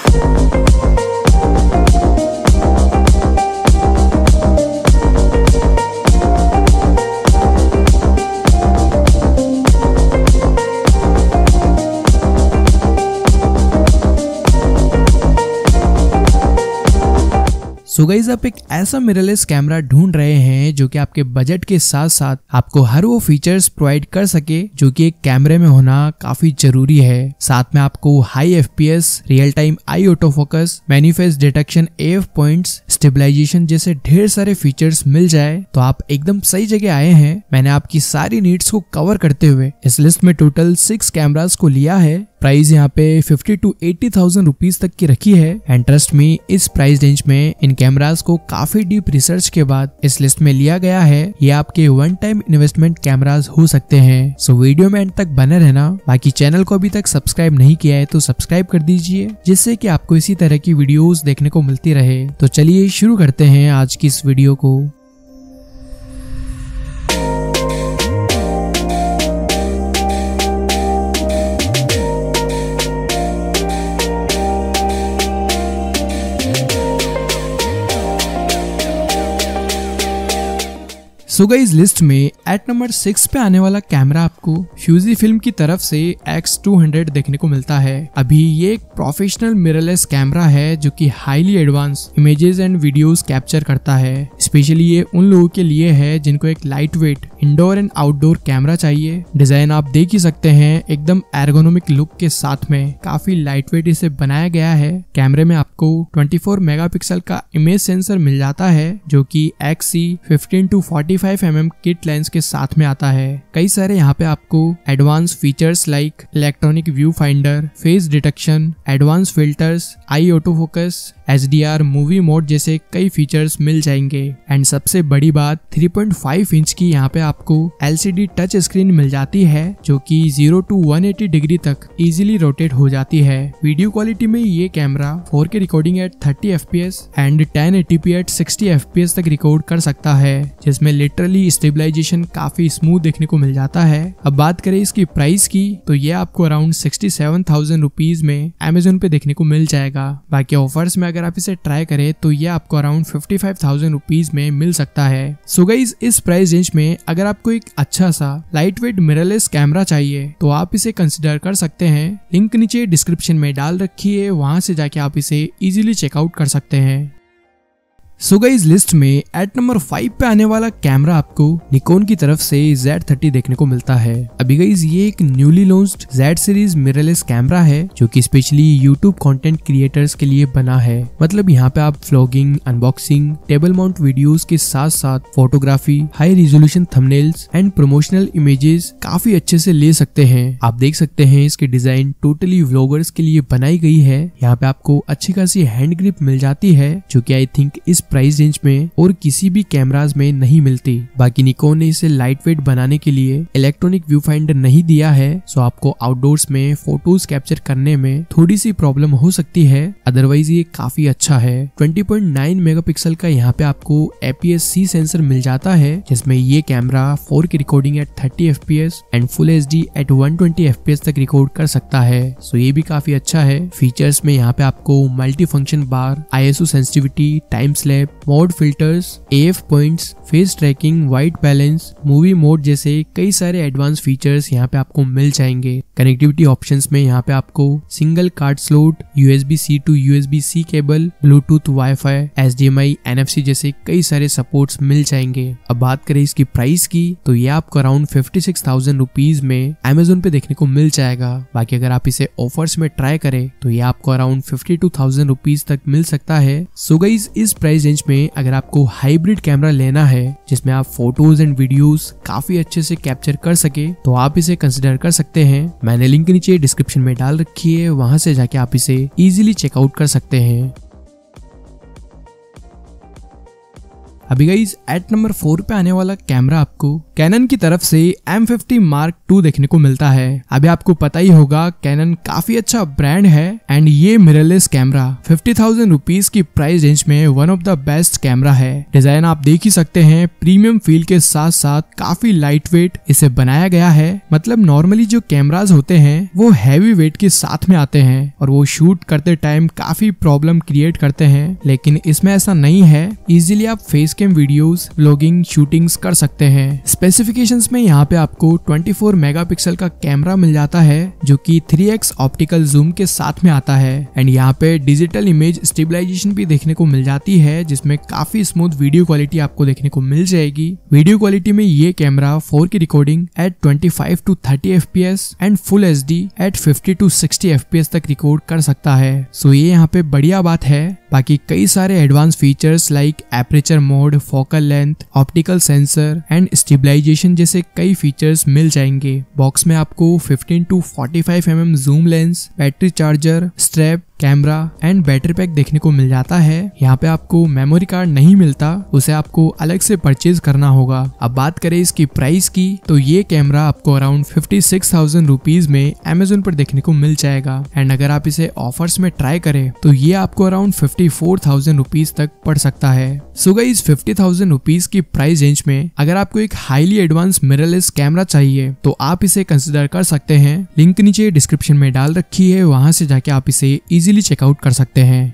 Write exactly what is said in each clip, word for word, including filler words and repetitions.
So guys, आप एक ऐसा मिररलेस कैमरा ढूंढ रहे हैं जो कि आपके बजट के साथ साथ आपको हर वो फीचर्स प्रोवाइड कर सके जो कि एक कैमरे में होना काफी जरूरी है। साथ में आपको high FPS, real time eye auto focus, manifest detection, AF points, stabilization जैसे ढेर सारे फीचर्स मिल जाए तो आप एकदम सही जगह आए हैं। मैंने आपकी सारी नीड्स को कवर करते हुए इस लिस्ट में टोटल सिक्स कैमरास को लिया है। प्राइस यहाँ पे fifty to eighty thousand rupees तक की रखी है। एंड ट्रस्ट मी, इस प्राइस रेंज में इन कैमरास को काफी डीप रिसर्च के बाद इस लिस्ट में लिया गया है। ये आपके वन टाइम इन्वेस्टमेंट कैमरास हो सकते हैं। सो वीडियो में एंड तक बने रहना। बाकी चैनल को अभी तक सब्सक्राइब नहीं किया है तो सब्सक्राइब कर दीजिए, जिससे कि आपको इसी तरह की वीडियोस देखने को मिलती रहे। तो चलिए शुरू करते हैं आज की इस वीडियो को। सो गाइस, लिस्ट में एट नंबर सिक्स पे आने वाला कैमरा आपको फ्यूजी फिल्म की तरफ से एक्स टू हंड्रेड देखने को मिलता है। अभी ये एक प्रोफेशनल मिररलेस कैमरा है जो कि highly advance images and videos capture करता है। स्पेशली ये उन लोगों के लिए है जिनको एक light weight indoor and outdoor camera चाहिए। डिजाइन आप देख ही सकते हैं, एकदम एर्गोनॉमिक लुक के साथ में काफी लाइट वेट इसे बनाया गया है। कैमरे में आपको ट्वेंटी फोर मेगापिक्सल का इमेज सेंसर मिल जाता है जो कि X C fifteen to forty five M M kit lens के साथ में आता है। कई सारे यहाँ पे आपको advance features like electronic view finder, face detection, advance filters, eye auto focus, H D R, movie mode जैसे कई फीचर्स मिल जाएंगे। एंड सबसे बड़ी बात, थ्री पॉइंट फाइव इंच की यहाँ पे आपको एलसीडी टच स्क्रीन मिल जाती है जो कि zero to one eighty degree तक इजीली रोटेट हो जाती है। वीडियो क्वालिटी में ये camera four K recording at thirty F P S and ten eighty P at sixty F P S तक रिकॉर्ड कर सकता है, जिसमें लिटरली स्टेबलाइजेशन काफी स्मूथ देखने को मिल जाता है। अब बात करें इसकी प्राइस की तो ये आपको around sixty seven thousand rupees में अमेजोन पे देखने को मिल जाएगा। बाकी ऑफर्स में अगर आप इसे ट्राई करें तो ये आपको around fifty five thousand rupees में मिल सकता है। सो गाइस, इस प्राइस रेंज में अगर आपको एक अच्छा सा लाइट वेट मिररलेस कैमरा चाहिए तो आप इसे कंसिडर कर सकते हैं। लिंक नीचे डिस्क्रिप्शन में डाल रखी है, वहां से जाके आप इसे इजीली चेकआउट कर सकते हैं। सो गाइस, लिस्ट में एट नंबर फाइव पे आने वाला कैमरा आपको निकॉन की तरफ से ज़ेड थर्टी देखने को मिलता है। अभी गाइस, ये एक newly launched Z series mirrorless camera है जो कि स्पेशली यूट्यूब कंटेंट क्रिएटर्स के लिए बना है। मतलब यहाँ पे आप vlogging, unboxing, table mount videos के साथ साथ photography, high resolution thumbnails and promotional images काफी अच्छे से ले सकते हैं। आप देख सकते हैं इसकी डिजाइन टोटली व्लॉगर्स के लिए बनाई गई है। यहाँ पे आपको अच्छी खासी हैंड ग्रिप मिल जाती है जो कि आई थिंक इस प्राइस रेंज में और किसी भी कैमरास में नहीं मिलती। बाकी निकॉन ने इसे लाइट वेट बनाने के लिए इलेक्ट्रॉनिक व्यू फाइंडर नहीं दिया है, सो आपको आउटडोर्स में फोटोज कैप्चर करने में थोड़ी सी प्रॉब्लम हो सकती है। अदरवाइज ये काफी अच्छा है। ट्वेंटी पॉइंट नाइन मेगापिक्सल का यहाँ पे आपको A P S C sensor मिल जाता है, जिसमें ये camera four K recording at thirty F P S and full H D at one twenty F P S तक रिकॉर्ड कर सकता है। सो ये भी काफी अच्छा है। फीचर्स में यहाँ पे आपको multi function bar, I S O sensitivity, time स्लैप, mode filters, AF points, face tracking, white balance, movie mode जैसे कई सारे एडवांस फीचर्स यहाँ पे आपको मिल जाएंगे। कनेक्टिविटी ऑप्शंस में यहाँ पे आपको single card slot, USB C to USB C cable, Bluetooth, WiFi, HDMI, NFC जैसे कई सारे सपोर्ट्स मिल जाएंगे। अब बात करें इसकी प्राइस की तो ये आपको around fifty six thousand rupees में अमेजोन पे देखने को मिल जाएगा। बाकी अगर आप इसे ऑफर्स में ट्राई करें तो ये आपको around fifty two thousand rupees तक मिल सकता है। सो गाइस, इस प्राइस रेंज में अगर आपको हाइब्रिड कैमरा लेना है जिसमें आप फोटोज एंड वीडियोस काफी अच्छे से कैप्चर कर सके तो आप इसे कंसिडर कर सकते हैं। मैंने लिंक नीचे डिस्क्रिप्शन में डाल रखी है, वहां से जाके आप इसे इजीली चेकआउट कर सकते हैं। अभी गाइस एट नंबर फोर पे आने वाला कैमरा आपको कैनन की तरफ से एम फिफ्टी मार्क टू देखने को मिलता है। अभी आपको पता ही होगा कैनन काफी अच्छा ब्रांड है एंड ये mirrorless camera fifty thousand rupees की प्राइस रेंज में one of the best camera है। डिजाइन आप देख ही सकते हैं, प्रीमियम फील के साथ साथ काफी लाइट वेट इसे बनाया गया है। मतलब नॉर्मली जो कैमराज होते हैं वो हैवी वेट के साथ में आते हैं और वो शूट करते टाइम काफी प्रॉब्लम क्रिएट करते हैं, लेकिन इसमें ऐसा नहीं है। इजीली आप face cam videos, vlogging, shootings कर सकते हैं। स्पेसिफिकेशंस में यहाँ पे आपको ट्वेंटी फोर मेगापिक्सल का कैमरा मिल जाता है जो कि थ्री एक्स ऑप्टिकल जूम के साथ में आता है एंड यहाँ पे डिजिटल इमेज स्टेबलाइजेशन भी देखने को मिल जाती है जिसमें काफी स्मूथ वीडियो क्वालिटी आपको देखने को मिल जाएगी। वीडियो क्वालिटी में ये camera four K recording at twenty five to thirty F P S and full H D at fifty to sixty F P S तक रिकॉर्ड कर सकता है। सो ये यहाँ पे बढ़िया बात है। बाकी कई सारे advance features like aperture mode, focal length, optical sensor and stabilization जैसे कई फीचर्स मिल जाएंगे। बॉक्स में आपको fifteen to forty five M M zoom lens, battery charger, strap, camera and battery pack देखने को मिल जाता है। यहाँ पे आपको मेमोरी कार्ड नहीं मिलता, उसे आपको अलग से परचेज करना होगा। अब बात करें इसकी प्राइस की तो ये कैमरा आपको around fifty six thousand rupees में अमेजोन पर देखने को मिल जाएगा एंड अगर आप इसे ऑफर्स में ट्राई करें तो ये आपको around fifty four thousand rupees तक पड़ सकता है। So guys fifty thousand rupees की प्राइस रेंज में अगर आपको एक हाईली एडवांस मिररलेस कैमरा चाहिए तो आप इसे कंसिडर कर सकते हैं। लिंक नीचे डिस्क्रिप्शन में डाल रखी है, वहां से जाके आप इसे इजीली चेकआउट कर सकते हैं।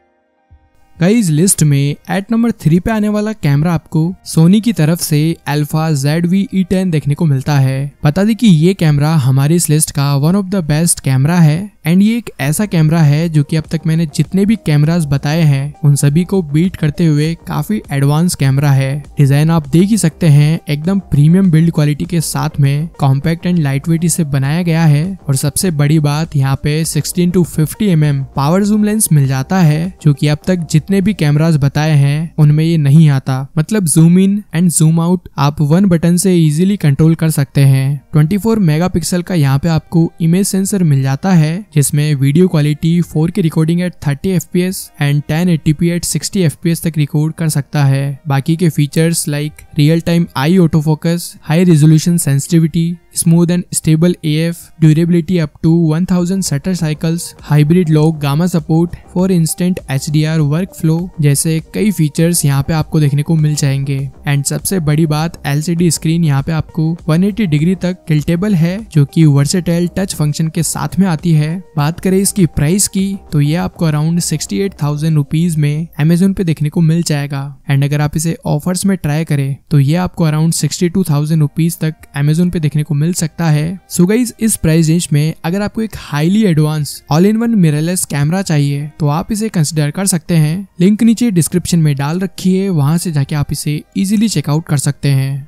गाइस लिस्ट में एट नंबर थ्री पे आने वाला कैमरा आपको सोनी की तरफ से Alpha Z V E ten देखने को मिलता है। बता दें कि ये कैमरा हमारी इस लिस्ट का one of the best camera है एंड ये एक ऐसा कैमरा है जो कि अब तक मैंने जितने भी कैमरास बताए हैं उन सभी को बीट करते हुए काफी एडवांस कैमरा है। डिजाइन आप देख ही सकते हैं, एकदम प्रीमियम बिल्ड क्वालिटी के साथ में कॉम्पैक्ट एंड लाइट वेट इसे बनाया गया है और सबसे बड़ी बात यहाँ पे sixteen to fifty M M power zoom lens मिल जाता है जो कि अब तक जितने भी कैमरास बताए हैं उनमें ये नहीं आता। मतलब zoom in and zoom out आप वन बटन से इजीली कंट्रोल कर सकते हैं। ट्वेंटी फोर मेगापिक्सल का यहाँ पे आपको इमेज सेंसर मिल जाता है जिसमें video quality four K recording at thirty F P S and ten eighty P at sixty F P S तक रिकॉर्ड कर सकता है। बाकी के features like real time eye auto focus, high resolution sensitivity, smooth and stable A F, durability up to one thousand shutter cycles, hybrid log, gamma support for instant H D R work flow जैसे कई features यहाँ पे आपको देखने को मिल जाएंगे। And सबसे बड़ी बात एल सी डी स्क्रीन यहाँ पे आपको वन एटी डिग्री तक टिल्टेबल है जो कि वर्सेटाइल टच फंक्शन के साथ में आती है। बात करें इसकी प्राइस की तो ये आपको around sixty eight thousand rupees में अमेजोन पे देखने को मिल जाएगा एंड अगर आप इसे ऑफर्स में ट्राई करें तो ये आपको around sixty two thousand rupees तक अमेजोन पे देखने को मिल सकता है। सो गाइस इस प्राइस रेंज में अगर आपको एक highly advance all in one mirrorless camera चाहिए तो आप इसे कंसिडर कर सकते हैं। लिंक नीचे डिस्क्रिप्शन में डाल रखी है, वहां से जाके आप इसे इजीली चेकआउट कर सकते हैं।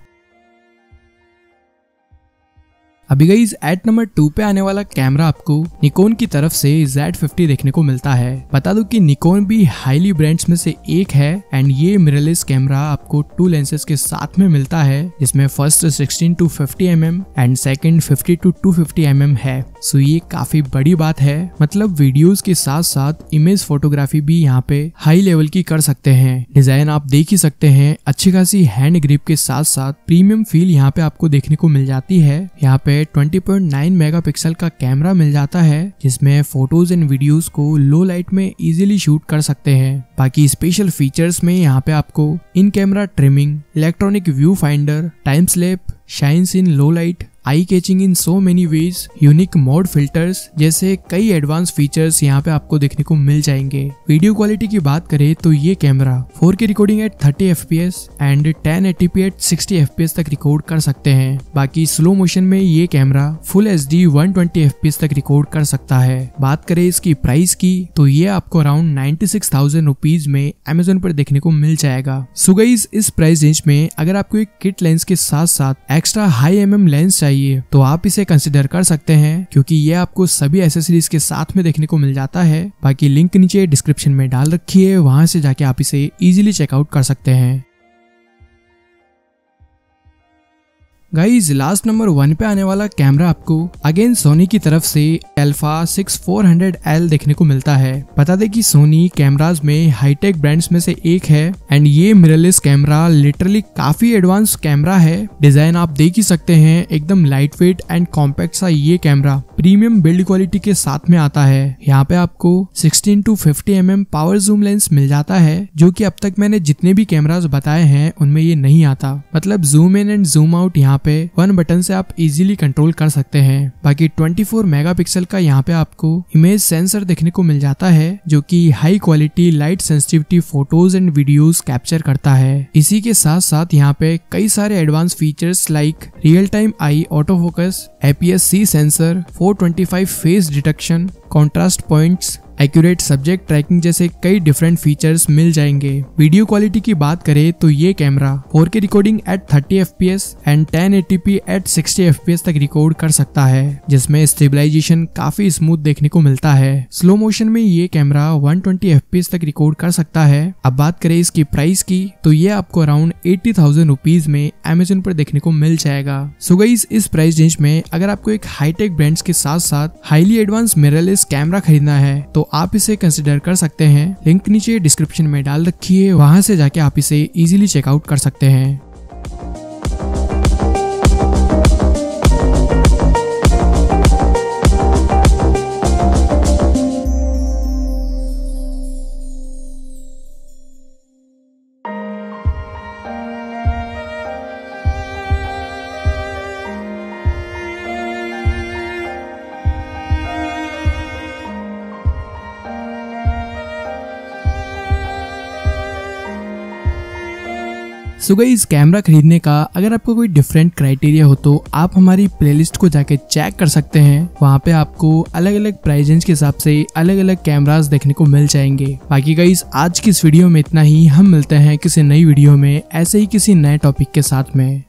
अभी गाइस एट नंबर टू पे आने वाला कैमरा आपको निकोन की तरफ से जेड फिफ्टी देखने को मिलता है। बता दो कि निकोन भी हाईली ब्रांड्स में से एक है एंड ये मिररलेस कैमरा आपको टू लेंसेज के साथ में मिलता है जिसमें first sixteen to fifty M M and second fifty to two fifty M M है। सो ये काफी बड़ी बात है। मतलब वीडियोस के साथ साथ इमेज फोटोग्राफी भी यहाँ पे हाई लेवल की कर सकते हैं। डिजाइन आप देख ही सकते हैं, अच्छी खासी हैंड ग्रिप के साथ साथ प्रीमियम फील यहाँ पे आपको देखने को मिल जाती है। यहाँ पे ट्वेंटी पॉइंट नाइन मेगापिक्सल का कैमरा मिल जाता है जिसमें फोटोज एंड वीडियोस को लो लाइट में इजीली शूट कर सकते हैं। बाकी स्पेशल फीचर्स में यहाँ पे आपको in camera trimming, electronic view finder, time स्लैप, shines in low light, eye catching in so many ways, unique mode filters जैसे कई एडवांस फीचर्स यहाँ पे आपको देखने को मिल जाएंगे। वीडियो क्वालिटी की बात करें तो ये camera four K recording at thirty F P S and ten eighty P at sixty F P S तक रिकॉर्ड कर सकते हैं। बाकी स्लो मोशन में ये camera full H D one twenty F P S तक रिकॉर्ड कर सकता है। बात करें इसकी प्राइस की तो ये आपको around ninety six thousand rupees में अमेजोन पर देखने को मिल जाएगा। सो गाइस इस प्राइस रेंज में अगर आपको एक किट लेंस के साथ साथ extra high M M lens चाहिए तो आप इसे कंसिडर कर सकते हैं क्योंकि ये आपको सभी एसेसरीज के साथ में देखने को मिल जाता है। बाकी लिंक नीचे डिस्क्रिप्शन में डाल रखी है, वहां से जाके आप इसे इजीली चेकआउट कर सकते हैं। गाइस लास्ट नंबर वन पे आने वाला कैमरा आपको अगेन सोनी की तरफ से Alpha six four hundred L देखने को मिलता है। बता दें कि सोनी कैमराज में हाईटेक ब्रांड्स में से एक है एंड ये मिररलेस कैमरा लिटरली काफी एडवांस कैमरा है। डिजाइन आप देख ही सकते हैं, एकदम लाइट वेट एंड कॉम्पैक्ट सा ये कैमरा प्रीमियम बिल्ड क्वालिटी के साथ में आता है। यहाँ पे आपको sixteen to fifty M M power zoom lens मिल जाता है, जो कि अब तक मैंने जितने भी कैमरास बताए हैं उनमें ये नहीं आता। मतलब zoom in and zoom out यहाँ पे वन बटन से आप इजीली कंट्रोल कर सकते हैं। बाकी ट्वेंटी फोर मेगापिक्सल का यहाँ पे आपको इमेज सेंसर देखने को मिल जाता है, जो कि high quality light sensitivity photos and videos capture करता है। इसी के साथ साथ यहाँ पे कई सारे advance features like real time eye auto focus, A P S C sensor, four twenty five face detection, contrast points, accurate subject tracking जैसे कई डिफरेंट फीचर्स मिल जाएंगे। वीडियो क्वालिटी की बात करें तो ये camera four K recording at thirty F P S and ten eighty P at sixty F P S तक रिकॉर्ड कर सकता है, जिसमें स्टेबलाइजेशन काफी स्मूथ देखने को मिलता है। स्लो मोशन में ये camera one twenty F P S तक रिकॉर्ड कर सकता है। अब बात करें इसकी प्राइस की तो ये आपको अराउंड एटी थाउजेंड रुपीज में अमेजोन पर देखने को मिल जाएगा। सो गाइस इस प्राइस रेंज में अगर आपको एक हाईटेक ब्रांड्स के साथ साथ हाईली एडवांस मिररलेस कैमरा खरीदना है तो आप इसे कंसिडर कर सकते हैं। लिंक नीचे डिस्क्रिप्शन में डाल रखी है, वहां से जाके आप इसे इजीली चेकआउट कर सकते हैं। सो गाइस कैमरा खरीदने का अगर आपको कोई डिफरेंट क्राइटेरिया हो तो आप हमारी प्लेलिस्ट को जाके चेक कर सकते हैं। वहाँ पे आपको अलग अलग प्राइस रेंज के हिसाब से अलग अलग कैमरास देखने को मिल जाएंगे। बाकी गाइस आज की इस वीडियो में इतना ही। हम मिलते हैं किसी नई वीडियो में ऐसे ही किसी नए टॉपिक के साथ में।